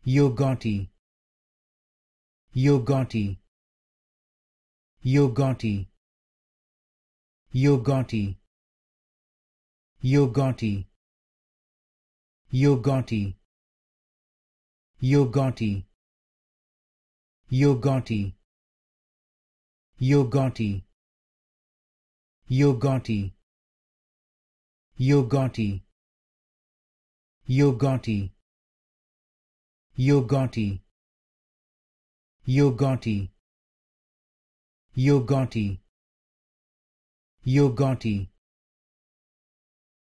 Gotti, Gotti, Gotti, Gotti, Gotti, Gotti, Gotti, Gotti, Gotti, Gotti, Gotti, Gotti, Gotti, Gotti, Gotti, Gotti,